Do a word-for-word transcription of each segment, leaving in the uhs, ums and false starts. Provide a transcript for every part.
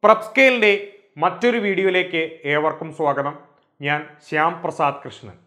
പ്രപ്സ്കെയിലിന്റെ മറ്റൊരു വീഡിയോയിലേക്ക് ഏവർക്കും സ്വാഗതം. ഞാൻ Shyam Prasad Krishnan.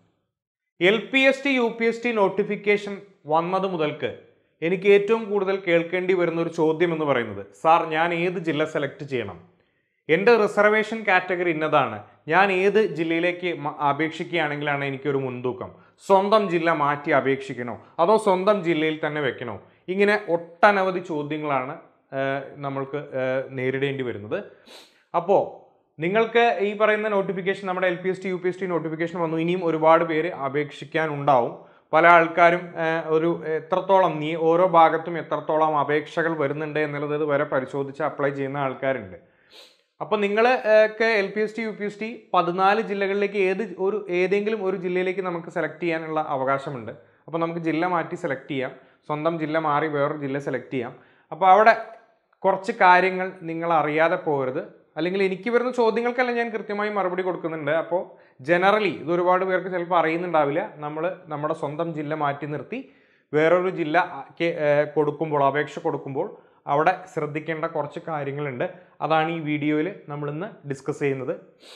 L P S T U P S T notification വന്നത് മുതൽക്ക് എനിക്ക് ഏറ്റവും കൂടുതൽ കേൾക്കേണ്ടി വരുന്ന ഒരു ചോദ്യം എന്ന് പറയുന്നത്, സാർ ഞാൻ ഏത് ജില്ല സെലക്ട് ചെയ്യണം? എൻ്റെ റിസർവേഷൻ കാറ്റഗറി ഇന്നതാണ്, ഞാൻ ഏത് ജില്ലയിലേക്ക് അപേക്ഷിക്കുകയാണെങ്കിലാണ് എനിക്കൊരു മുൻതൂക്കം? സ്വന്തം ജില്ല മാറ്റി അപേക്ഷിക്കണോ അതോ സ്വന്തം ജില്ലയിൽ തന്നെ വെക്കണോ? ഇങ്ങനെ ഒട്ടനവധി ചോദ്യങ്ങളാണ് നമ്മൾക്ക് നേരിടേണ്ടി വരുന്നത്. അപ്പോൾ നിങ്ങൾക്ക് ഈ പറയുന്ന നോട്ടിഫിക്കേഷൻ, നമ്മുടെ L P S T U P S T notification വന്നു, ഇനിയും ഒരുപാട് പേര് അപേക്ഷിക്കാനുണ്ടാവും. പല ആൾക്കാരും ഒരു എത്രത്തോളം നീ ഓരോ ഭാഗത്തും എത്രത്തോളം അപേക്ഷകൾ വരുന്നുണ്ട് എന്നുള്ളത് വരെ പരിശോധിച്ച് അപ്ലൈ ചെയ്യുന്ന ആൾക്കാരുണ്ട്. അപ്പോൾ നിങ്ങൾ ഒക്കെ L P S T U P S T പതിനാല് ജില്ലകളിലേക്ക് ഏത് ഒരു ഏതെങ്കിലും ഒരു ജില്ലയിലേക്ക് നമുക്ക് സെലക്ട് ചെയ്യാനുള്ള അവകാശമുണ്ട്. അപ്പോൾ നമുക്ക് ജില്ല മാറ്റി സെലക്ട് ചെയ്യാം, സ്വന്തം ജില്ല മാറി വേറൊരു ജില്ല സെലക്ട് ചെയ്യാം. അപ്പോൾ അവിടെ കുറച്ച് കാര്യങ്ങൾ നിങ്ങൾ അറിയാതെ പോകരുത്. അല്ലെങ്കിൽ എനിക്ക് വരുന്ന ചോദ്യങ്ങൾക്കെല്ലാം ഞാൻ കൃത്യമായി മറുപടി കൊടുക്കുന്നുണ്ട്. അപ്പോൾ ജനറലി ഇത് ഒരുപാട് പേർക്ക് ചിലപ്പോൾ അറിയുന്നുണ്ടാവില്ല. നമ്മൾ നമ്മുടെ സ്വന്തം ജില്ല മാറ്റി നിർത്തി വേറൊരു ജില്ല കൊടുക്കുമ്പോൾ, അപേക്ഷ കൊടുക്കുമ്പോൾ അവിടെ ശ്രദ്ധിക്കേണ്ട കുറച്ച് കാര്യങ്ങളുണ്ട്. അതാണ് ഈ വീഡിയോയിൽ നമ്മളിന്ന് ഡിസ്കസ് ചെയ്യുന്നത്.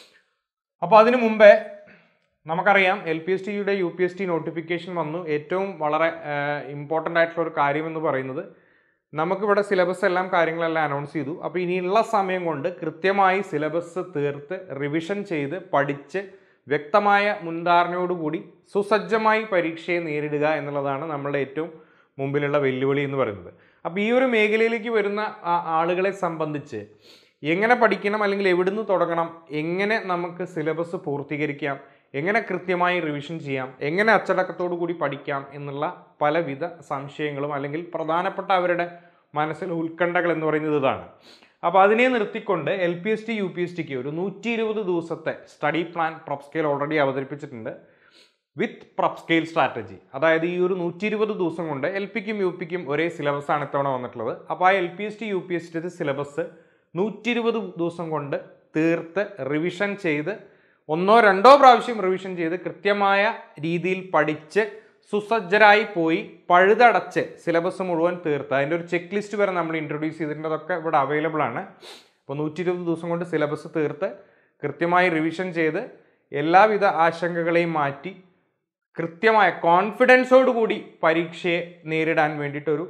അപ്പോൾ അതിനു മുമ്പേ നമുക്കറിയാം, എൽ പി എസ് ടിയുടെ U P S T notification വന്നു. ഏറ്റവും വളരെ ഇമ്പോർട്ടൻ്റ് ആയിട്ടുള്ള ഒരു കാര്യം എന്ന് പറയുന്നത്, നമുക്കിവിടെ സിലബസ് എല്ലാം കാര്യങ്ങളെല്ലാം അനൗൺസ് ചെയ്തു. അപ്പോൾ ഇനിയുള്ള സമയം കൊണ്ട് കൃത്യമായി സിലബസ് തീർത്ത് റിവിഷൻ ചെയ്ത് പഠിച്ച് വ്യക്തമായ മുൻധാരണയോടുകൂടി സുസജ്ജമായി പരീക്ഷയെ നേരിടുക എന്നുള്ളതാണ് നമ്മളുടെ ഏറ്റവും മുമ്പിലുള്ള വെല്ലുവിളി എന്ന് പറയുന്നത്. അപ്പോൾ ഈ ഒരു മേഖലയിലേക്ക് വരുന്ന ആളുകളെ സംബന്ധിച്ച് എങ്ങനെ പഠിക്കണം, അല്ലെങ്കിൽ എവിടുന്ന് തുടങ്ങണം, എങ്ങനെ നമുക്ക് സിലബസ് പൂർത്തീകരിക്കാം, എങ്ങനെ കൃത്യമായി റിവിഷൻ ചെയ്യാം, എങ്ങനെ അച്ചടക്കത്തോടു കൂടി പഠിക്കാം എന്നുള്ള പലവിധ സംശയങ്ങളും അല്ലെങ്കിൽ പ്രധാനപ്പെട്ട അവരുടെ മനസ്സിൽ ഉത്കണ്ഠകൾ എന്ന് പറയുന്നത് ഇതാണ്. അപ്പോൾ അതിനെ നിർത്തിക്കൊണ്ട് L P S T U P S ടിക്ക് ഒരു നൂറ്റി ഇരുപത് ദിവസത്തെ സ്റ്റഡി പ്ലാൻ പ്രപ്സ്കെയിൽ ഓൾറെഡി അവതരിപ്പിച്ചിട്ടുണ്ട് വിത്ത് പ്രപ്സ്കെയിൽ സ്ട്രാറ്റജി. അതായത് ഈ ഒരു നൂറ്റി ഇരുപത് ദിവസം കൊണ്ട് എൽ പിക്കും യു പിക്കും ഒരേ സിലബസ് ആണ് ഇത്തവണ വന്നിട്ടുള്ളത്. അപ്പോൾ ആ L P S T U P S T syllabus നൂറ്റി ഇരുപത് ദിവസം കൊണ്ട് തീർത്ത് റിവിഷൻ ചെയ്ത് ഒന്നോ രണ്ടോ പ്രാവശ്യം റിവിഷൻ ചെയ്ത് കൃത്യമായ രീതിയിൽ പഠിച്ച് സുസജ്ജരായി പോയി പഴുതടച്ച് സിലബസ് മുഴുവൻ തീർത്ത് അതിൻ്റെ ഒരു ചെക്ക് ലിസ്റ്റ് വരെ നമ്മൾ ഇൻട്രൊഡ്യൂസ് ചെയ്തിട്ടുള്ളതൊക്കെ ഇവിടെ അവൈലബിൾ ആണ്. അപ്പോൾ നൂറ്റി ഇരുപത് ദിവസം കൊണ്ട് സിലബസ് തീർത്ത് കൃത്യമായി റിവിഷൻ ചെയ്ത് എല്ലാവിധ ആശങ്കകളെയും മാറ്റി കൃത്യമായ കോൺഫിഡൻസോടുകൂടി പരീക്ഷയെ നേരിടാൻ വേണ്ടിയിട്ടൊരു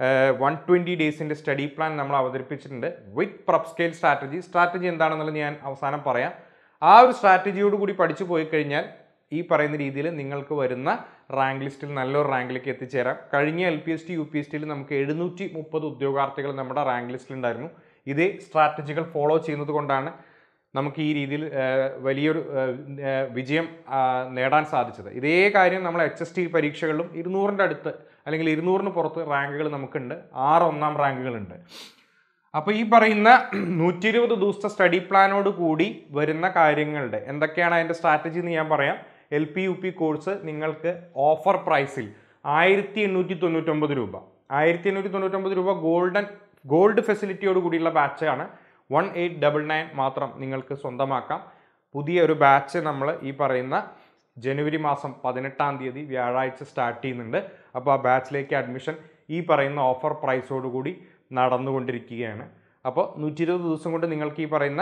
വൺ ട്വൻറ്റി ഡേയ്സിൻ്റെ സ്റ്റഡി പ്ലാൻ നമ്മൾ അവതരിപ്പിച്ചിട്ടുണ്ട് വിത്ത് പ്രപ്സ്കെയിൽ സ്ട്രാറ്റജി. സ്ട്രാറ്റജി എന്താണെന്നുള്ളത് ഞാൻ അവസാനം പറയാം. ആ ഒരു സ്ട്രാറ്റജിയോട് കൂടി പഠിച്ചു പോയി കഴിഞ്ഞാൽ ഈ പറയുന്ന രീതിയിൽ നിങ്ങൾക്ക് വരുന്ന റാങ്ക് ലിസ്റ്റിൽ നല്ലൊരു റാങ്കിലേക്ക് എത്തിച്ചേരാം. കഴിഞ്ഞ L P S T U P S ടിയിൽ നമുക്ക് എഴുന്നൂറ്റി മുപ്പത് ഉദ്യോഗാർത്ഥികൾ നമ്മുടെ റാങ്ക് ലിസ്റ്റിലുണ്ടായിരുന്നു. ഇതേ സ്ട്രാറ്റജികൾ ഫോളോ ചെയ്യുന്നത് കൊണ്ടാണ് നമുക്ക് ഈ രീതിയിൽ വലിയൊരു വിജയം നേടാൻ സാധിച്ചത്. ഇതേ കാര്യം നമ്മൾ എച്ച് എസ് ടി പരീക്ഷകളിലും ഇരുന്നൂറിൻ്റെ അടുത്ത് അല്ലെങ്കിൽ ഇരുന്നൂറിന് പുറത്ത് റാങ്കുകൾ നമുക്കുണ്ട്. ആറ് ഒന്നാം റാങ്കുകളുണ്ട്. അപ്പോൾ ഈ പറയുന്ന നൂറ്റി ഇരുപത് ദിവസത്തെ സ്റ്റഡി പ്ലാനോട് കൂടി വരുന്ന കാര്യങ്ങളുടെ എന്തൊക്കെയാണ് അതിൻ്റെ സ്ട്രാറ്റജി എന്ന് ഞാൻ പറയാം. L P U P course നിങ്ങൾക്ക് ഓഫർ പ്രൈസിൽ ആയിരത്തി എണ്ണൂറ്റി തൊണ്ണൂറ്റൊമ്പത് രൂപ ആയിരത്തി എണ്ണൂറ്റി തൊണ്ണൂറ്റൊമ്പത് രൂപ ഗോൾഡൻ ഗോൾഡ് ഫെസിലിറ്റിയോട് കൂടിയുള്ള ബാച്ചാണ്. വൺ എയ്റ്റ് ഡബിൾ നയൻ മാത്രം നിങ്ങൾക്ക് സ്വന്തമാക്കാം. പുതിയ ഒരു ബാച്ച് നമ്മൾ ഈ പറയുന്ന ജനുവരി മാസം പതിനെട്ടാം തീയതി വ്യാഴാഴ്ച സ്റ്റാർട്ട് ചെയ്യുന്നുണ്ട്. അപ്പോൾ ആ ബാച്ചിലേക്ക് അഡ്മിഷൻ ഈ പറയുന്ന ഓഫർ പ്രൈസോടുകൂടി നടന്നുകൊണ്ടിരിക്കുകയാണ്. അപ്പോൾ നൂറ്റി ഇരുപത് ദിവസം കൊണ്ട് നിങ്ങൾക്ക് ഈ പറയുന്ന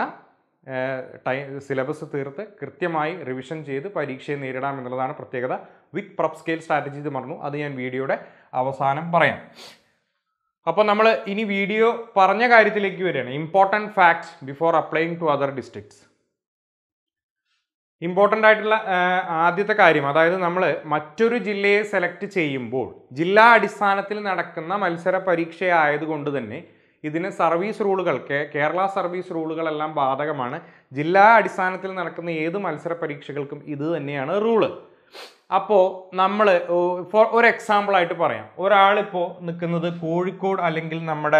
ടൈം സിലബസ് തീർത്ത് കൃത്യമായി റിവിഷൻ ചെയ്ത് പരീക്ഷയെ നേരിടാം എന്നുള്ളതാണ് പ്രത്യേകത. വിത്ത് പ്രപ്സ്കെയിൽ സ്ട്രാറ്റജി എന്ന് പറഞ്ഞു, അത് ഞാൻ വീഡിയോയുടെ അവസാനം പറയാം. അപ്പോൾ നമ്മൾ ഇനി വീഡിയോ പറഞ്ഞ കാര്യത്തിലേക്ക് വരികയാണ്. Important facts before applying to other districts. Important ആയിട്ടുള്ള ആദ്യത്തെ കാര്യം, അതായത് നമ്മൾ മറ്റൊരു ജില്ലയെ സെലക്ട് ചെയ്യുമ്പോൾ ജില്ലാ അടിസ്ഥാനത്തിൽ നടക്കുന്ന മത്സര പരീക്ഷയായതുകൊണ്ട് തന്നെ ഇതിന് സർവീസ് റൂളുകൾ, കേരള സർവീസ് റൂളുകളെല്ലാം ബാധകമാണ്. ജില്ലാ അടിസ്ഥാനത്തിൽ നടക്കുന്ന ഏത് മത്സര പരീക്ഷകൾക്കും ഇത് തന്നെയാണ് റൂള്. അപ്പോൾ നമ്മൾ ഫോർ ഒരു എക്സാമ്പിളായിട്ട് പറയാം. ഒരാളിപ്പോൾ നിൽക്കുന്നത് കോഴിക്കോട്, അല്ലെങ്കിൽ നമ്മുടെ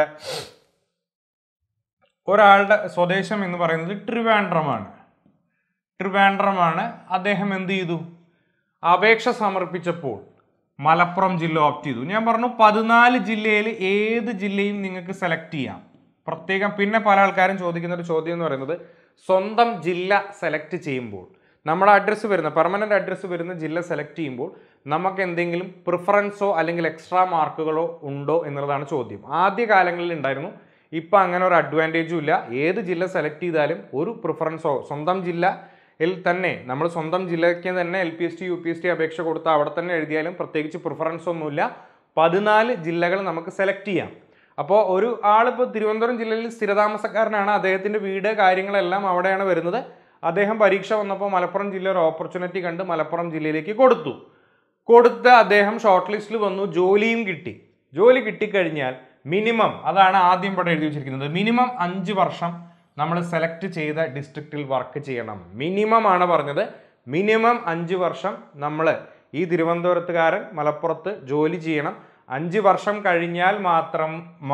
ഒരാളുടെ സ്വദേശം എന്ന് പറയുന്നത് ട്രിവാൻഡ്രമാണ് ട്രിവാൻഡ്രമാണ് അദ്ദേഹം എന്ത് ചെയ്തു? അപേക്ഷ സമർപ്പിച്ചപ്പോൾ മലപ്പുറം ജില്ല ഓപ്റ്റ് ചെയ്തു. ഞാൻ പറഞ്ഞു പതിനാല് ജില്ലയിൽ ഏത് ജില്ലയും നിങ്ങൾക്ക് സെലക്ട് ചെയ്യാം. പ്രത്യേകം പിന്നെ പല ആൾക്കാരും ചോദിക്കുന്ന ഒരു ചോദ്യം എന്ന് പറയുന്നത്, സ്വന്തം ജില്ല സെലക്ട് ചെയ്യുമ്പോൾ നമ്മുടെ അഡ്രസ്സ് വരുന്ന പെർമനൻ്റ് അഡ്രസ്സ് വരുന്ന ജില്ല സെലക്ട് ചെയ്യുമ്പോൾ നമുക്ക് എന്തെങ്കിലും പ്രിഫറൻസോ അല്ലെങ്കിൽ എക്സ്ട്രാ മാർക്കുകളോ ഉണ്ടോ എന്നുള്ളതാണ് ചോദ്യം. ആദ്യ കാലങ്ങളിൽ ഉണ്ടായിരുന്നു. ഇപ്പം അങ്ങനെ ഒരു അഡ്വാൻറ്റേജും ഇല്ല. ഏത് ജില്ല സെലക്ട് ചെയ്താലും ഒരു പ്രിഫറൻസോ സ്വന്തം ജില്ലയിൽ തന്നെ നമ്മൾ സ്വന്തം ജില്ലയ്ക്ക് തന്നെ L P S T U P S T അപേക്ഷ കൊടുത്താൽ അവിടെ തന്നെ എഴുതിയാലും പ്രത്യേകിച്ച് പ്രിഫറൻസ് ഒന്നുമില്ല. പതിനാല് ജില്ലകൾ നമുക്ക് സെലക്ട് ചെയ്യാം. അപ്പോൾ ഒരു ആളിപ്പോൾ തിരുവനന്തപുരം ജില്ലയിൽ സ്ഥിരതാമസക്കാരനാണ്, അദ്ദേഹത്തിൻ്റെ വീട് കാര്യങ്ങളെല്ലാം അവിടെയാണ് വരുന്നത്. അദ്ദേഹം പരീക്ഷ വന്നപ്പോൾ മലപ്പുറം ജില്ല ഒരു ഓപ്പർച്യൂണിറ്റി കണ്ട് മലപ്പുറം ജില്ലയിലേക്ക് കൊടുത്തു. കൊടുത്ത് അദ്ദേഹം ഷോർട്ട് ലിസ്റ്റിൽ വന്നു, ജോലിയും കിട്ടി. ജോലി കിട്ടിക്കഴിഞ്ഞാൽ മിനിമം, അതാണ് ആദ്യം ഇവിടെ എഴുതി വെച്ചിരിക്കുന്നത്, മിനിമം അഞ്ച് വർഷം നമ്മൾ സെലക്ട് ചെയ്ത ഡിസ്ട്രിക്റ്റിൽ വർക്ക് ചെയ്യണം. മിനിമം ആണ് പറഞ്ഞത്. മിനിമം അഞ്ച് വർഷം നമ്മൾ ഈ തിരുവനന്തപുരത്തുകാരൻ മലപ്പുറത്ത് ജോലി ചെയ്യണം. അഞ്ച് വർഷം കഴിഞ്ഞാൽ മാത്രം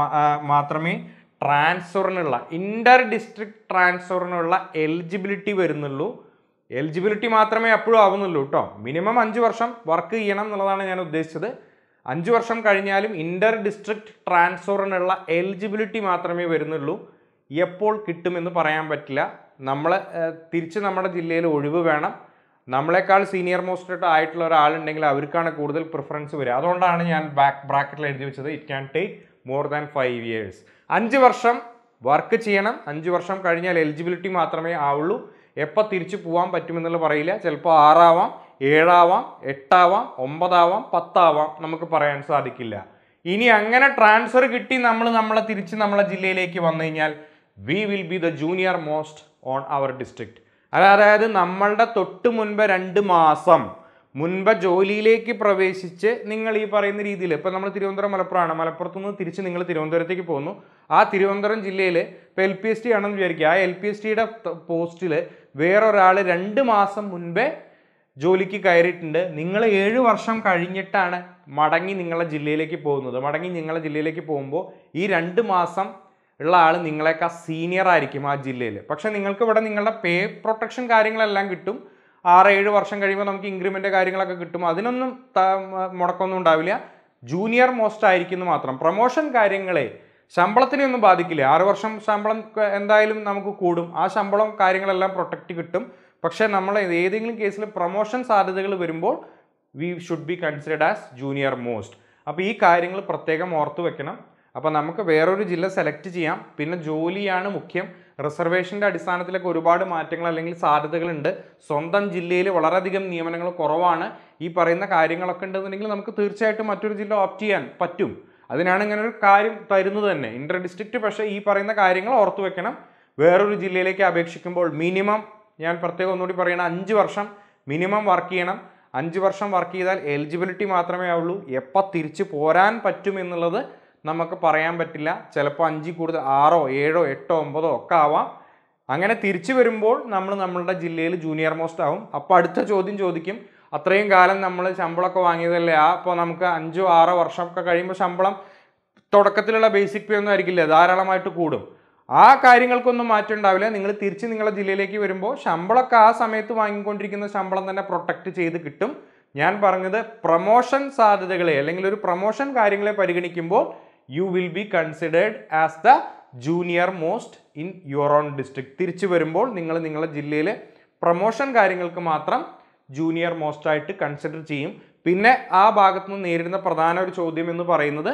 മാത്രമേ ട്രാൻസ്ഫറിനുള്ള ഇന്റർ ഡിസ്ട്രിക്ട് ട്രാൻസ്ഫറിനുള്ള എലിജിബിലിറ്റി വരുന്നുള്ളൂ. എലിജിബിലിറ്റി മാത്രമേ അപ്പോഴും ആവുന്നുള്ളൂ കേട്ടോ. മിനിമം അഞ്ച് വർഷം വർക്ക് ചെയ്യണം എന്നുള്ളതാണ് ഞാൻ ഉദ്ദേശിച്ചത്. അഞ്ച് വർഷം കഴിഞ്ഞാലും ഇന്റർ ഡിസ്ട്രിക്ട് ട്രാൻസ്ഫറിനുള്ള എലിജിബിലിറ്റി മാത്രമേ വരുന്നുള്ളൂ. എപ്പോൾ കിട്ടുമെന്ന് പറയാൻ പറ്റില്ല. നമ്മൾ തിരിച്ച് നമ്മുടെ ജില്ലയിൽ ഒഴിവ് വേണം. നമ്മളെക്കാൾ സീനിയർ മോസ്റ്റ് ആയിട്ടുള്ള ഒരാളുണ്ടെങ്കിൽ അവർക്കാണ് കൂടുതൽ പ്രിഫറൻസ് വരിക. അതുകൊണ്ടാണ് ഞാൻ ബാക്ക് ബ്രാക്കറ്റിൽ എഴുതി വെച്ചത് it can take more than five years. അഞ്ച് വർഷം വർക്ക് ചെയ്യണം. അഞ്ച് വർഷം കഴിഞ്ഞാൽ എലിജിബിലിറ്റി മാത്രമേ ആവുള്ളൂ. എപ്പോൾ തിരിച്ചു പോകാൻ പറ്റുമെന്നുള്ള പറയില്ല. ചിലപ്പോൾ ആറാവാം, ഏഴാവാം, എട്ടാവാം, ഒമ്പതാവാം, പത്താവാം, നമുക്ക് പറയാൻ സാധിക്കില്ല. ഇനി അങ്ങനെ ട്രാൻസ്ഫർ കിട്ടി നമ്മൾ നമ്മളെ തിരിച്ച് നമ്മളെ ജില്ലയിലേക്ക് വന്നു കഴിഞ്ഞാൽ we will be the junior most on our district. അതായത് നമ്മളുടെ തൊട്ട് മുൻപ് രണ്ട് മാസം മുൻപ് ജോലിയിലേക്ക് പ്രവേശിച്ച് നിങ്ങൾ ഈ പറയുന്ന രീതിയിൽ, ഇപ്പം നമ്മൾ തിരുവനന്തപുരം മലപ്പുറമാണ്, മലപ്പുറത്തു നിന്ന് തിരിച്ച് നിങ്ങൾ തിരുവനന്തപുരത്തേക്ക് പോകുന്നു. ആ തിരുവനന്തപുരം ജില്ലയിൽ ഇപ്പോൾ എൽ പി എസ് ടി ആണെന്ന് വിചാരിക്കുക. ആ എൽ പി എസ് ടിയുടെ പോസ്റ്റിൽ വേറൊരാൾ രണ്ട് മാസം മുൻപേ ജോലിക്ക് കയറിയിട്ടുണ്ട്. നിങ്ങൾ ഏഴ് വർഷം കഴിഞ്ഞിട്ടാണ് മടങ്ങി നിങ്ങളുടെ ജില്ലയിലേക്ക് പോകുന്നത്. മടങ്ങി നിങ്ങളുടെ ജില്ലയിലേക്ക് പോകുമ്പോൾ ഈ രണ്ട് മാസം ഉള്ള ആൾ നിങ്ങളെക്കാൾ സീനിയർ ആയിരിക്കും ആ ജില്ലയിൽ. പക്ഷെ നിങ്ങൾക്ക് ഇവിടെ നിങ്ങളുടെ പേ പ്രൊട്ടക്ഷൻ കാര്യങ്ങളെല്ലാം കിട്ടും. ആറ് ഏഴ് വർഷം കഴിയുമ്പോൾ നമുക്ക് ഇൻക്രിമെൻ്റ് കാര്യങ്ങളൊക്കെ കിട്ടും. അതിനൊന്നും മുടക്കമൊന്നും ഉണ്ടാവില്ല. ജൂനിയർ മോസ്റ്റ് ആയിരിക്കുന്നു മാത്രം. പ്രൊമോഷൻ കാര്യങ്ങളെ ശമ്പളത്തിനെ ഒന്നും ബാധിക്കില്ല. ആറ് വർഷം ശമ്പളം എന്തായാലും നമുക്ക് കൂടും. ആ ശമ്പളം കാര്യങ്ങളെല്ലാം പ്രൊട്ടക്റ്റ് കിട്ടും. പക്ഷേ നമ്മൾ ഏതെങ്കിലും കേസിൽ പ്രൊമോഷൻ സാധ്യതകൾ വരുമ്പോൾ we should be considered as junior most. അപ്പോൾ ഈ കാര്യങ്ങൾ പ്രത്യേകം ഓർത്തു വെക്കണം. അപ്പോൾ നമുക്ക് വേറൊരു ജില്ല സെലക്ട് ചെയ്യാം. പിന്നെ ജോലിയാണ് മുഖ്യം. റിസർവേഷൻ്റെ അടിസ്ഥാനത്തിലൊക്കെ ഒരുപാട് മാറ്റങ്ങൾ അല്ലെങ്കിൽ സാധ്യതകളുണ്ട്. സ്വന്തം ജില്ലയിൽ വളരെയധികം നിയമനങ്ങൾ കുറവാണ്. ഈ പറയുന്ന കാര്യങ്ങളൊക്കെ ഉണ്ടെന്നുണ്ടെങ്കിൽ നമുക്ക് തീർച്ചയായിട്ടും മറ്റൊരു ജില്ല ഓപ്റ്റ് ചെയ്യാൻ പറ്റും. അതിനാണ് ഇങ്ങനെ ഒരു കാര്യം തരുന്നത് തന്നെ ഇന്റർ ഡിസ്ട്രിക്റ്റ്. പക്ഷേ ഈ പറയുന്ന കാര്യങ്ങൾ ഓർത്തു വെക്കണം. വേറൊരു ജില്ലയിലേക്ക് അപേക്ഷിക്കുമ്പോൾ മിനിമം, ഞാൻ പ്രത്യേകം ഒന്നുകൂടി പറയണം, അഞ്ച് വർഷം മിനിമം വർക്ക് ചെയ്യണം. അഞ്ച് വർഷം വർക്ക് ചെയ്താൽ എലിജിബിലിറ്റി മാത്രമേ ആവുള്ളൂ. എപ്പോൾ തിരിച്ചു പോരാൻ പറ്റും എന്നുള്ളത് നമുക്ക് പറയാൻ പറ്റില്ല. ചിലപ്പോൾ അഞ്ചിൽ കൂടുതൽ ആറോ ഏഴോ എട്ടോ ഒമ്പതോ ഒക്കെ ആവാം. അങ്ങനെ തിരിച്ചു വരുമ്പോൾ നമ്മൾ നമ്മളുടെ ജില്ലയിൽ ജൂനിയർ മോസ്റ്റ് ആവും. അപ്പോൾ അടുത്ത ചോദ്യം ചോദിക്കും, അത്രയും കാലം നമ്മൾ ശമ്പളമൊക്കെ വാങ്ങിയതല്ലേ, ആ അപ്പോൾ നമുക്ക് അഞ്ചോ ആറോ വർഷമൊക്കെ കഴിയുമ്പോൾ ശമ്പളം തുടക്കത്തിലുള്ള ബേസിക് പേ ഒന്നും ആയിരിക്കില്ല, ധാരാളമായിട്ട് കൂടും. ആ കാര്യങ്ങൾക്കൊന്നും മാറ്റം ഉണ്ടാവില്ല. നിങ്ങൾ തിരിച്ച് നിങ്ങളുടെ ജില്ലയിലേക്ക് വരുമ്പോൾ ശമ്പളമൊക്കെ ആ സമയത്ത് വാങ്ങിക്കൊണ്ടിരിക്കുന്ന ശമ്പളം തന്നെ പ്രൊട്ടക്റ്റ് ചെയ്ത് കിട്ടും. ഞാൻ പറഞ്ഞത് പ്രൊമോഷൻ സാധ്യതകളെ അല്ലെങ്കിൽ ഒരു പ്രൊമോഷൻ കാര്യങ്ങളെ പരിഗണിക്കുമ്പോൾ you will be considered as the junior most in your own district. തിരിച്ചു വരുമ്പോൾ നിങ്ങൾ നിങ്ങളുടെ ജില്ലയിലെ പ്രൊമോഷൻ കാര്യങ്ങൾക്ക് മാത്രം ജൂനിയർ മോസ്റ്റ് ആയിട്ട് കൺസിഡർ ചെയ്യും. പിന്നെ ആ ഭാഗത്തു നിന്ന് നേരിടുന്ന പ്രധാന ഒരു ചോദ്യം എന്ന് പറയുന്നത്,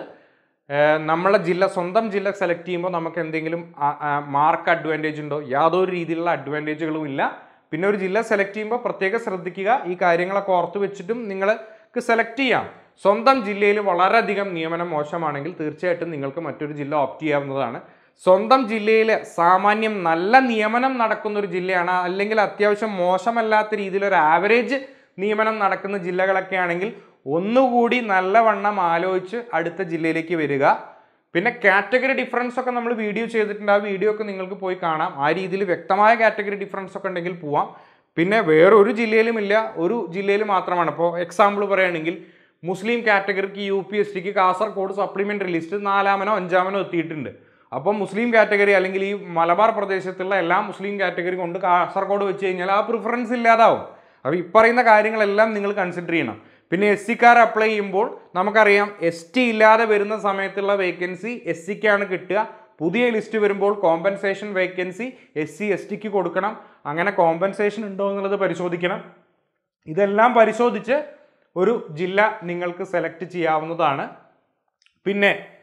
നമ്മളെ ജില്ല സ്വന്തം ജില്ല സെലക്ട് ചെയ്യുമ്പോൾ നമുക്ക് എന്തെങ്കിലും മാർക്ക് അഡ്വാൻറ്റേജ് ഉണ്ടോ? യാതൊരു രീതിയിലുള്ള അഡ്വാൻറ്റേജുകളും ഇല്ല. പിന്നെ ഒരു ജില്ല സെലക്ട് ചെയ്യുമ്പോൾ പ്രത്യേകം ശ്രദ്ധിക്കുക. ഈ കാര്യങ്ങളൊക്കെ ഓർത്ത് വെച്ചിട്ടും നിങ്ങൾക്ക് സെലക്ട് ചെയ്യാം. സ്വന്തം ജില്ലയിൽ വളരെയധികം നിയമനം മോശമാണെങ്കിൽ തീർച്ചയായിട്ടും നിങ്ങൾക്ക് മറ്റൊരു ജില്ല ഓപ്റ്റ് ചെയ്യാവുന്നതാണ്. സ്വന്തം ജില്ലയിൽ സാമാന്യം നല്ല നിയമനം നടക്കുന്ന ഒരു ജില്ലയാണ്, അല്ലെങ്കിൽ അത്യാവശ്യം മോശമല്ലാത്ത രീതിയിൽ ഒരു ആവറേജ് നിയമനം നടക്കുന്ന ജില്ലകളൊക്കെ ആണെങ്കിൽ ഒന്നുകൂടി നല്ലവണ്ണം ആലോചിച്ച് അടുത്ത ജില്ലയിലേക്ക് വരിക. പിന്നെ കാറ്റഗറി ഡിഫറൻസ് ഒക്കെ നമ്മൾ വീഡിയോ ചെയ്തിട്ടുണ്ട്. ആ വീഡിയോ ഒക്കെ നിങ്ങൾക്ക് പോയി കാണാം. ആ രീതിയിൽ വ്യക്തമായ കാറ്റഗറി ഡിഫറൻസ് ഒക്കെ ഉണ്ടെങ്കിൽ പോവാം. പിന്നെ വേറൊരു ജില്ലയിലും ഇല്ല, ഒരു ജില്ലയിൽ മാത്രമാണ്. ഇപ്പോൾ എക്സാമ്പിൾ പറയുകയാണെങ്കിൽ മുസ്ലിം കാറ്റഗറിക്ക് യു പി എസ് ടിക്ക് കാസർഗോഡ് സപ്ലിമെൻ്ററി ലിസ്റ്റ് നാലാമനോ അഞ്ചാമനോ എത്തിയിട്ടുണ്ട്. അപ്പോൾ മുസ്ലിം കാറ്റഗറി അല്ലെങ്കിൽ ഈ മലബാർ പ്രദേശത്തുള്ള എല്ലാ മുസ്ലിം കാറ്റഗറി കൊണ്ട് കാസർഗോഡ് വെച്ച് കഴിഞ്ഞാൽ ആ പ്രിഫറൻസ് ഇല്ലാതാവും. അപ്പോൾ ഈ പറയുന്ന കാര്യങ്ങളെല്ലാം നിങ്ങൾ കൺസിഡർ ചെയ്യണം. പിന്നെ എസ് സിക്കാർ അപ്ലൈ ചെയ്യുമ്പോൾ നമുക്കറിയാം എസ് ടി ഇല്ലാതെ വരുന്ന സമയത്തുള്ള വേക്കൻസി എസ് സിക്കാണ് കിട്ടുക. പുതിയ ലിസ്റ്റ് വരുമ്പോൾ compensation vacancy S C S ടിക്ക് കൊടുക്കണം. അങ്ങനെ കോമ്പൻസേഷൻ ഉണ്ടോ എന്നുള്ളത് പരിശോധിക്കണം. ഇതെല്ലാം പരിശോധിച്ച് ഒരു ജില്ല നിങ്ങൾക്ക് സെലക്ട് ചെയ്യാവുന്നതാണ്. പിന്നെ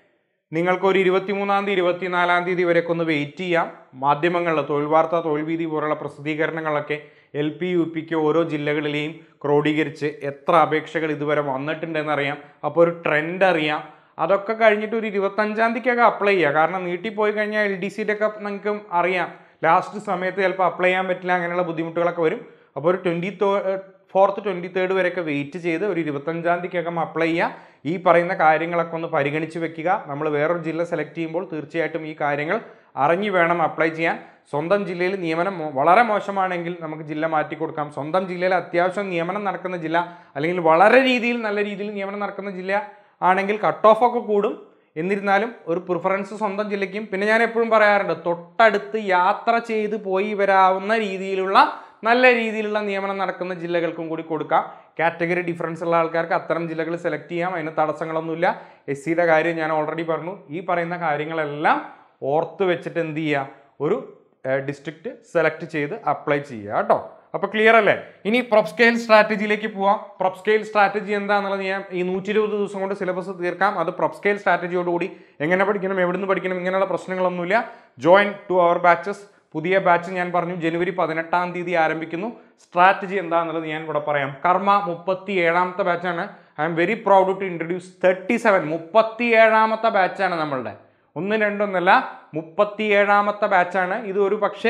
നിങ്ങൾക്കൊരു ഇരുപത്തിമൂന്നാം തീയതി ഇരുപത്തിനാലാം തീയതി വരെയൊക്കെ ഒന്ന് വെയിറ്റ് ചെയ്യാം. മാധ്യമങ്ങളിൽ തൊഴിൽ വാർത്ത, തൊഴിൽ വീതി പോലുള്ള പ്രസിദ്ധീകരണങ്ങളൊക്കെ എൽ പി യു പിക്ക് ഓരോ ജില്ലകളിലെയും ക്രോഡീകരിച്ച് എത്ര അപേക്ഷകൾ ഇതുവരെ വന്നിട്ടുണ്ടെന്ന് അറിയാം. അപ്പോൾ ഒരു ട്രെൻഡ് അറിയാം. അതൊക്കെ കഴിഞ്ഞിട്ട് ഒരു ഇരുപത്തഞ്ചാം തീയതിക്കൊക്കെ അപ്ലൈ ചെയ്യുക. കാരണം നീട്ടിപ്പോയി കഴിഞ്ഞാൽ എൽ ഡി സിയുടെ ഒക്കെ നിങ്ങൾക്ക് അറിയാം, ലാസ്റ്റ് സമയത്ത് ചിലപ്പോൾ അപ്ലൈ ചെയ്യാൻ പറ്റില്ല, അങ്ങനെയുള്ള ബുദ്ധിമുട്ടുകളൊക്കെ വരും. അപ്പോൾ ഒരു ട്വൻറ്റി ഫോർത്ത് ട്വൻറ്റി തേർഡ് വരെയൊക്കെ വെയിറ്റ് ചെയ്ത് ഒരു ഇരുപത്തഞ്ചാം തീയതിക്കൊക്കെ അപ്ലൈ ചെയ്യുക. ഈ പറയുന്ന കാര്യങ്ങളൊക്കെ ഒന്ന് പരിഗണിച്ച് വെക്കുക. നമ്മൾ വേറൊരു ജില്ല സെലക്ട് ചെയ്യുമ്പോൾ തീർച്ചയായിട്ടും ഈ കാര്യങ്ങൾ അറിഞ്ഞു വേണം അപ്ലൈ ചെയ്യാൻ. സ്വന്തം ജില്ലയിൽ നിയമനം വളരെ മോശമാണെങ്കിൽ നമുക്ക് ജില്ല മാറ്റി കൊടുക്കാം. സ്വന്തം ജില്ലയിൽ അത്യാവശ്യം നിയമനം നടക്കുന്ന ജില്ല, അല്ലെങ്കിൽ വളരെ രീതിയിൽ നല്ല രീതിയിൽ നിയമനം നടക്കുന്ന ജില്ല ആണെങ്കിൽ കട്ട് ഓഫ് ഒക്കെ കൂടും. എന്നിരുന്നാലും ഒരു പ്രിഫറൻസ് സ്വന്തം ജില്ലയ്ക്കും, പിന്നെ ഞാൻ എപ്പോഴും പറയാറുണ്ട്, തൊട്ടടുത്ത് യാത്ര ചെയ്ത് പോയി വരാവുന്ന രീതിയിലുള്ള നല്ല രീതിയിലുള്ള നിയമനം നടക്കുന്ന ജില്ലകൾക്കും കൂടി കൊടുക്കാം. കാറ്റഗറി ഡിഫറൻസ് ഉള്ള ആൾക്കാർക്ക് അത്തരം ജില്ലകൾ സെലക്ട് ചെയ്യാം. അതിന് തടസ്സങ്ങളൊന്നുമില്ല. എസ് സിയുടെ കാര്യം ഞാൻ ഓൾറെഡി പറഞ്ഞു. ഈ പറയുന്ന കാര്യങ്ങളെല്ലാം ഓർത്ത് വെച്ചിട്ട് എന്ത് ചെയ്യുക, ഒരു ഡിസ്ട്രിക്റ്റ് സെലക്ട് ചെയ്ത് അപ്ലൈ ചെയ്യുക കേട്ടോ. അപ്പോൾ ക്ലിയർ അല്ലേ? ഇനി പ്രൊപ് സ്കെയിൽ സ്ട്രാറ്റജിയിലേക്ക് പോവാം. പ്രൊപ് സ്കെയിൽ സ്ട്രാറ്റജി എന്താണെന്നുള്ളത് ഞാൻ ഈ നൂറ്റി ഇരുപത് ദിവസം കൊണ്ട് സിലബസ് തീർക്കാം. അത് പ്രൊപ് സ്കെയിൽ സ്ട്രാറ്റജിയോടുകൂടി എങ്ങനെ പഠിക്കണം, എവിടുന്ന് പഠിക്കണം, ഇങ്ങനെയുള്ള പ്രശ്നങ്ങളൊന്നുമില്ല. Join to our batches. പുതിയ ബാച്ച് ഞാൻ പറഞ്ഞു ജനുവരി പതിനെട്ടാം തീയതി ആരംഭിക്കുന്നു. സ്ട്രാറ്റജി എന്താണെന്നുള്ളത് ഞാൻ ഇവിടെ പറയാം. കർമ്മ മുപ്പത്തി ഏഴാമത്തെ ബാച്ചാണ്. I am very proud to introduce thirty seven മുപ്പത്തി ഏഴാമത്തെ ബാച്ചാണ് നമ്മളുടെ. ഒന്ന് രണ്ടൊന്നല്ല, മുപ്പത്തി ഏഴാമത്തെ ബാച്ചാണ്. ഇത് ഒരു പക്ഷേ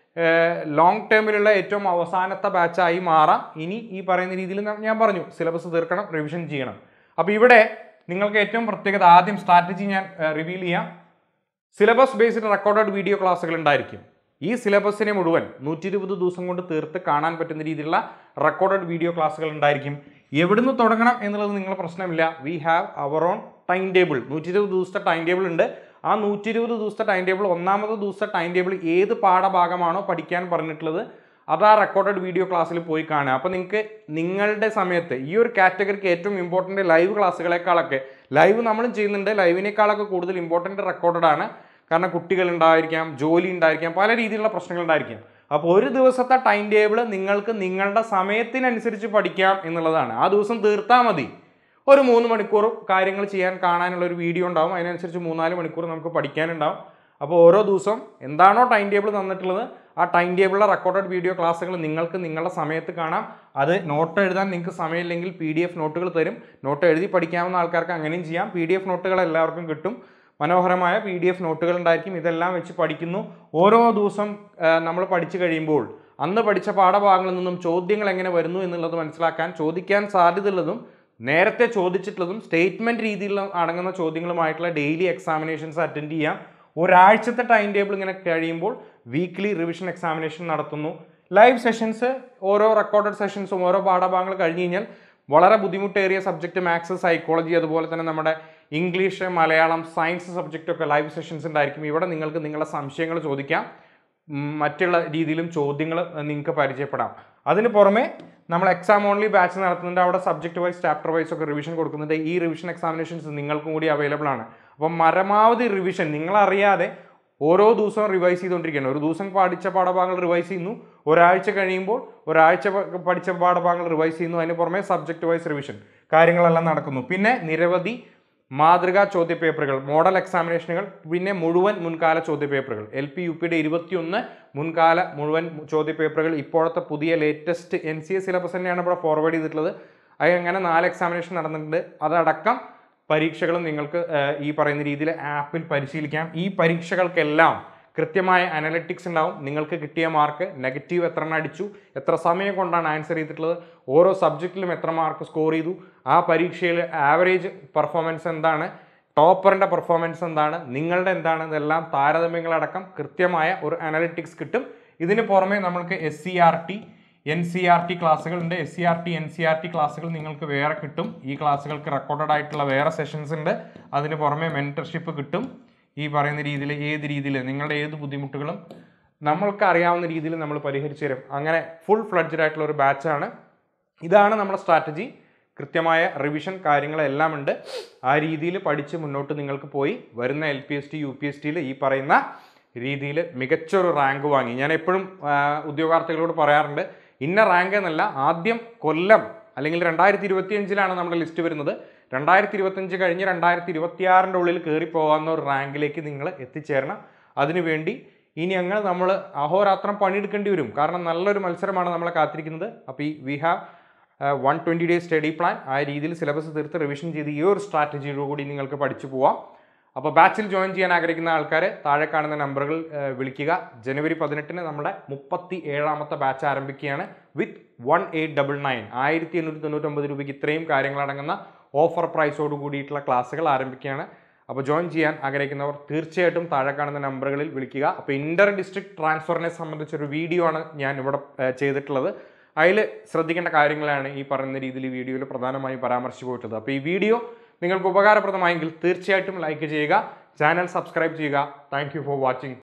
ലോങ് ടേമിലുള്ള ഏറ്റവും അവസാനത്തെ ബാച്ചായി മാറാം. ഇനി ഈ പറയുന്ന രീതിയിൽ ഞാൻ പറഞ്ഞു സിലബസ് തീർക്കണം, റിവിഷൻ ചെയ്യണം. അപ്പോൾ ഇവിടെ നിങ്ങൾക്ക് ഏറ്റവും പ്രത്യേകത, ആദ്യം സ്ട്രാറ്റജി ഞാൻ റിവീൽ ചെയ്യാം. സിലബസ് ബേസ്ഡ് റെക്കോർഡഡ് വീഡിയോ ക്ലാസ്സുകൾ ഉണ്ടായിരിക്കും. ഈ സിലബസിനെ മുഴുവൻ നൂറ്റി ഇരുപത് ദിവസം കൊണ്ട് തീർത്ത് കാണാൻ പറ്റുന്ന രീതിയിലുള്ള റെക്കോർഡഡ് വീഡിയോ ക്ലാസ്സുകൾ ഉണ്ടായിരിക്കും. എവിടുന്ന് തുടങ്ങണം എന്നുള്ളത് നിങ്ങൾ പ്രശ്നമില്ല. We have our own time table. നൂറ്റി ഇരുപത് ദിവസത്തെ ടൈം ടേബിൾ ഉണ്ട്. ആ നൂറ്റി ഇരുപത് ദിവസത്തെ ടൈം ടേബിൾ, ഒന്നാമത്തെ ദിവസത്തെ ടൈം ടേബിൾ ഏത് പാഠഭാഗമാണോ പഠിക്കാൻ പറഞ്ഞിട്ടുള്ളത് അത് ആ റെക്കോർഡഡ് വീഡിയോ ക്ലാസ്സിൽ പോയി കാണുക. അപ്പോൾ നിങ്ങൾക്ക് നിങ്ങളുടെ സമയത്ത് ഈ ഒരു കാറ്റഗറിക്ക് ഏറ്റവും ഇമ്പോർട്ടൻ്റ് ലൈവ് ക്ലാസ്സുകളെക്കാളൊക്കെ, ലൈവ് നമ്മളും ചെയ്യുന്നുണ്ട്, ലൈവിനേക്കാളൊക്കെ കൂടുതൽ ഇമ്പോർട്ടൻ്റ് റെക്കോർഡഡ് ആണ്. കാരണം കുട്ടികൾ ഉണ്ടായിരിക്കാം, ജോലി ഉണ്ടായിരിക്കാം, പല രീതിയിലുള്ള പ്രശ്നങ്ങൾ ഉണ്ടായിരിക്കാം. അപ്പോൾ ഒരു ദിവസത്തെ ടൈം ടേബിൾ നിങ്ങൾക്ക് നിങ്ങളുടെ സമയത്തിനനുസരിച്ച് പഠിക്കാം എന്നുള്ളതാണ്. ആ ദിവസം തീർത്താൽ മതി. ഒരു മൂന്ന് മണിക്കൂർ കാര്യങ്ങൾ ചെയ്യാൻ കാണാനുള്ള ഒരു വീഡിയോ ഉണ്ടാവും. അതിനനുസരിച്ച് മൂന്നാല് മണിക്കൂർ നമുക്ക് പഠിക്കാനുണ്ടാവും. അപ്പോൾ ഓരോ ദിവസം എന്താണോ ടൈം ടേബിൾ തന്നിട്ടുള്ളത് ആ ടൈം ടേബിളിലെ റെക്കോർഡഡ് വീഡിയോ ക്ലാസ്സുകൾ നിങ്ങൾക്ക് നിങ്ങളുടെ സമയത്ത് കാണാം. അത് നോട്ട് എഴുതാൻ നിങ്ങൾക്ക് സമയമില്ലെങ്കിൽ പി ഡി എഫ് നോട്ടുകൾ തരും. നോട്ട് എഴുതി പഠിക്കാവുന്ന ആൾക്കാർക്ക് അങ്ങനെയും ചെയ്യാം. പി ഡി എഫ് നോട്ടുകൾ എല്ലാവർക്കും കിട്ടും. മനോഹരമായ പി ഡി എഫ് നോട്ടുകൾ ഉണ്ടായിരിക്കും. ഇതെല്ലാം വെച്ച് പഠിക്കുന്നു. ഓരോ ദിവസം നമ്മൾ പഠിച്ചു കഴിയുമ്പോൾ അന്ന് പഠിച്ച പാഠഭാഗങ്ങളിൽ നിന്നും ചോദ്യങ്ങൾ എങ്ങനെ വരുന്നു എന്നുള്ളത് മനസ്സിലാക്കാൻ, ചോദിക്കാൻ സാധ്യതയുള്ളതും നേരത്തെ ചോദിച്ചിട്ടുള്ളതും സ്റ്റേറ്റ്മെൻറ്റ് രീതിയിൽ അടങ്ങുന്ന ചോദ്യങ്ങളുമായിട്ടുള്ള ഡെയിലി എക്സാമിനേഷൻസ് അറ്റൻഡ് ചെയ്യാം. ഒരാഴ്ചത്തെ ടൈം ടേബിൾ ഇങ്ങനെ കഴിയുമ്പോൾ വീക്ക്ലി റിവിഷൻ എക്സാമിനേഷൻ നടത്തുന്നു. ലൈവ് സെഷൻസ്, ഓരോ റെക്കോർഡഡ് സെഷൻസും ഓരോ പാഠഭാഗങ്ങൾ കഴിഞ്ഞ് കഴിഞ്ഞാൽ വളരെ ബുദ്ധിമുട്ടേറിയ സബ്ജക്റ്റ് മാത്സ്, സൈക്കോളജി, അതുപോലെ തന്നെ നമ്മുടെ ഇംഗ്ലീഷ്, മലയാളം, സയൻസ് സബ്ജക്റ്റൊക്കെ ലൈവ് സെഷൻസ് ഉണ്ടായിരിക്കും. ഇവിടെ നിങ്ങൾക്ക് നിങ്ങളുടെ സംശയങ്ങൾ ചോദിക്കാം. മറ്റുള്ള രീതിയിലും ചോദ്യങ്ങൾ നിങ്ങൾക്ക് പരിചയപ്പെടാം. അതിന് പുറമെ നമ്മൾ എക്സാം ഓൺലി ബാച്ച് നടത്തുന്നുണ്ട്. അവിടെ സബ്ജക്റ്റ് വൈസ്, ചാപ്റ്റർ വൈസ് ഒക്കെ റിവിഷൻ കൊടുക്കുന്നുണ്ട്. ഈ റിവിഷൻ എക്സാമിനേഷൻസ് നിങ്ങൾക്കും കൂടി അവൈലബിൾ ആണ്. അപ്പം പരമാവധി റിവിഷൻ നിങ്ങളറിയാതെ ഓരോ ദിവസവും റിവൈസ് ചെയ്തുകൊണ്ടിരിക്കുകയാണ്. ഒരു ദിവസം പഠിച്ച പാഠഭാഗങ്ങൾ റിവൈസ് ചെയ്യുന്നു. ഒരാഴ്ച കഴിയുമ്പോൾ ഒരാഴ്ച പഠിച്ച പാഠഭാഗങ്ങൾ റിവൈസ് ചെയ്യുന്നു. അതിന് പുറമെ സബ്ജക്റ്റ് വൈസ് റിവിഷൻ കാര്യങ്ങളെല്ലാം നടക്കുന്നു. പിന്നെ നിരവധി മാതൃകാ ചോദ്യപേപ്പറുകൾ, മോഡൽ എക്സാമിനേഷനുകൾ, പിന്നെ മുഴുവൻ മുൻകാല ചോദ്യപേപ്പറുകൾ. എൽ പി യു പിയുടെ ഇരുപത്തിയൊന്ന് മുൻകാല മുഴുവൻ ചോദ്യപേപ്പറുകൾ ഇപ്പോഴത്തെ പുതിയ latest N C A syllabus തന്നെയാണ് ഇവിടെ ഫോർവേഡ് ചെയ്തിട്ടുള്ളത്. അത് അങ്ങനെ നാല് എക്സാമിനേഷൻ നടന്നിട്ടുണ്ട്. അതടക്കം പരീക്ഷകളും നിങ്ങൾക്ക് ഈ പറയുന്ന രീതിയിൽ ആപ്പിൽ പരിശീലിക്കാം. ഈ പരീക്ഷകൾക്കെല്ലാം കൃത്യമായ അനലിറ്റിക്സ് ഉണ്ടാവും. നിങ്ങൾക്ക് കിട്ടിയ മാർക്ക്, നെഗറ്റീവ് എത്ര എണ്ണം അടിച്ചു, എത്ര സമയം കൊണ്ടാണ് ആൻസർ ചെയ്തിട്ടുള്ളത്, ഓരോ സബ്ജക്റ്റിലും എത്ര മാർക്ക് സ്കോർ ചെയ്തു, ആ പരീക്ഷയിൽ ആവറേജ് പെർഫോമൻസ് എന്താണ്, ടോപ്പറിൻ്റെ പെർഫോമൻസ് എന്താണ്, നിങ്ങളുടെ എന്താണ്, ഇതെല്ലാം താരതമ്യങ്ങളടക്കം കൃത്യമായ ഒരു അനലിറ്റിക്സ് കിട്ടും. ഇതിന് പുറമെ നമ്മൾക്ക് S C R T, N C R T ക്ലാസ്സുകളുണ്ട്. S C R T, N C R T ക്ലാസ്സുകൾ നിങ്ങൾക്ക് വേറെ കിട്ടും. ഈ ക്ലാസ്സുകൾക്ക് റെക്കോർഡഡ് ആയിട്ടുള്ള വേറെ സെഷൻസ് ഉണ്ട്. അതിന് പുറമെ മെൻറ്റർഷിപ്പ് കിട്ടും. ഈ പറയുന്ന രീതിയിൽ ഏത് രീതിയിൽ നിങ്ങളുടെ ഏത് ബുദ്ധിമുട്ടുകളും നമ്മൾക്ക് അറിയാവുന്ന രീതിയിൽ നമ്മൾ പരിഹരിച്ചു തരും. അങ്ങനെ ഫുൾ ഫ്ലഡ്ജഡ് ആയിട്ടുള്ള ഒരു ബാച്ചാണ്. ഇതാണ് നമ്മുടെ സ്ട്രാറ്റജി. കൃത്യമായ റിവിഷൻ കാര്യങ്ങളെല്ലാം ഉണ്ട്. ആ രീതിയിൽ പഠിച്ച് മുന്നോട്ട് നിങ്ങൾക്ക് പോയി വരുന്ന L P S T, U P S ടിയിൽ ഈ പറയുന്ന രീതിയിൽ മികച്ചൊരു റാങ്ക് വാങ്ങി. ഞാൻ എപ്പോഴും ഉദ്യോഗാർത്ഥികളോട് പറയാറുണ്ട്, ഇന്ന റാങ്ക് എന്നല്ല, ആദ്യം കൊല്ലം അല്ലെങ്കിൽ രണ്ടായിരത്തി ഇരുപത്തി അഞ്ചിലാണ് നമ്മുടെ ലിസ്റ്റ് വരുന്നത്. രണ്ടായിരത്തി ഇരുപത്തഞ്ച് കഴിഞ്ഞ് രണ്ടായിരത്തി ഇരുപത്തിയാറിൻ്റെ ഉള്ളിൽ കയറി പോകാവുന്ന ഒരു റാങ്കിലേക്ക് നിങ്ങൾ എത്തിച്ചേരണം. അതിനുവേണ്ടി ഇനി അങ്ങനെ നമ്മൾ അഹോരാത്രം പണിയെടുക്കേണ്ടി വരും. കാരണം നല്ലൊരു മത്സരമാണ് നമ്മളെ കാത്തിരിക്കുന്നത്. അപ്പോൾ ഈ we have one twenty days study plan. ആ രീതിയിൽ സിലബസ് തീർത്ത് റിവിഷൻ ചെയ്ത് ഈ ഒരു സ്ട്രാറ്റജിയോട് കൂടി നിങ്ങൾക്ക് പഠിച്ചു പോവാം. അപ്പോൾ ബാച്ചിൽ ജോയിൻ ചെയ്യാൻ ആഗ്രഹിക്കുന്ന ആൾക്കാർ താഴെ കാണുന്ന നമ്പറുകൾ വിളിക്കുക. ജനുവരി പതിനെട്ടിന് നമ്മുടെ മുപ്പത്തി ഏഴാമത്തെ ബാച്ച് ആരംഭിക്കുകയാണ് with one eight double nine ആയിരത്തി എണ്ണൂറ്റി തൊണ്ണൂറ്റൊമ്പത് രൂപയ്ക്ക് ഇത്രയും കാര്യങ്ങളടങ്ങുന്ന ഓഫർ പ്രൈസോട് കൂടിയിട്ടുള്ള ക്ലാസ്സുകൾ ആരംഭിക്കുകയാണ്. അപ്പോൾ ജോയിൻ ചെയ്യാൻ ആഗ്രഹിക്കുന്നവർ തീർച്ചയായിട്ടും താഴെ കാണുന്ന നമ്പറുകളിൽ വിളിക്കുക. അപ്പോൾ ഇൻ്റർ ഡിസ്ട്രിക്ട് ട്രാൻസ്ഫറിനെ സംബന്ധിച്ചൊരു വീഡിയോ ആണ് ഞാൻ ഇവിടെ ചെയ്തിട്ടുള്ളത്. അതിൽ ശ്രദ്ധിക്കേണ്ട കാര്യങ്ങളാണ് ഈ പറയുന്ന രീതിയിൽ ഈ വീഡിയോയിൽ പ്രധാനമായും പരാമർശിച്ചു പോയിട്ടുള്ളത്. അപ്പോൾ ഈ വീഡിയോ നിങ്ങൾക്ക് ഉപകാരപ്രദമായെങ്കിൽ തീർച്ചയായിട്ടും ലൈക്ക് ചെയ്യുക, ചാനൽ സബ്സ്ക്രൈബ് ചെയ്യുക. Thank you for watching.